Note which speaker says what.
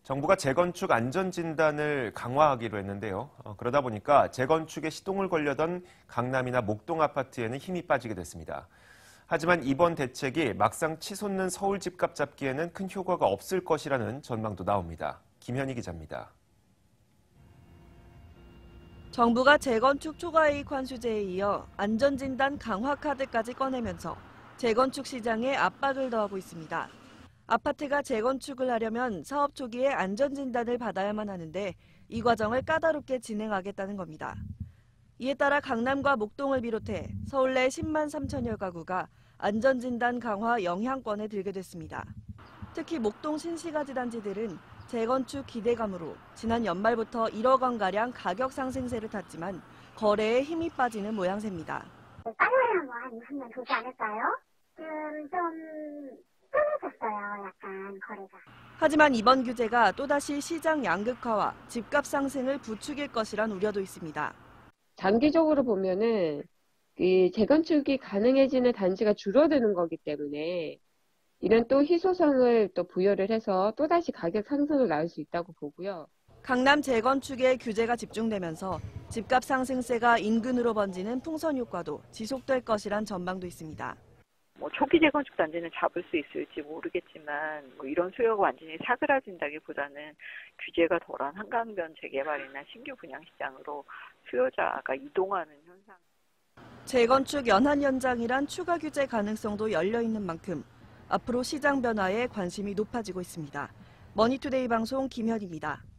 Speaker 1: 정부가 재건축 안전진단을 강화하기로 했는데요. 그러다 보니까 재건축에 시동을 걸려던 강남이나 목동 아파트에는 힘이 빠지게 됐습니다. 하지만 이번 대책이 막상 치솟는 서울 집값 잡기에는 큰 효과가 없을 것이라는 전망도 나옵니다. 김현희 기자입니다.
Speaker 2: 정부가 재건축 초과이익 환수제에 이어 안전진단 강화 카드까지 꺼내면서 재건축 시장에 압박을 더하고 있습니다. 아파트가 재건축을 하려면 사업 초기에 안전진단을 받아야만 하는데 이 과정을 까다롭게 진행하겠다는 겁니다. 이에 따라 강남과 목동을 비롯해 서울 내 10만 3천여 가구가 안전진단 강화 영향권에 들게 됐습니다. 특히 목동 신시가지 단지들은 재건축 기대감으로 지난 연말부터 1억 원가량 가격 상승세를 탔지만 거래에 힘이 빠지는 모양새입니다.
Speaker 3: 빠져야 한 20년 되지 않을까요? 좀 끊어졌어요, 약간 거래가.
Speaker 2: 하지만 이번 규제가 또다시 시장 양극화와 집값 상승을 부추길 것이란 우려도 있습니다.
Speaker 4: 장기적으로 보면은 이 재건축이 가능해지는 단지가 줄어드는 거기 때문에 이런 또 희소성을 또 부여를 해서 또다시 가격 상승을 낳을 수 있다고 보고요.
Speaker 2: 강남 재건축에 규제가 집중되면서 집값 상승세가 인근으로 번지는 풍선 효과도 지속될 것이란 전망도 있습니다.
Speaker 5: 초기 재건축 단지는 잡을 수 있을지 모르겠지만 이런 수요가 완전히 사그라진다기보다는 규제가 덜한 한강변 재개발이나 신규 분양 시장으로 수요자가 이동하는 현상.
Speaker 2: 재건축 연한 연장이란 추가 규제 가능성도 열려 있는 만큼 앞으로 시장 변화에 관심이 높아지고 있습니다. 머니투데이 방송 김현희입니다.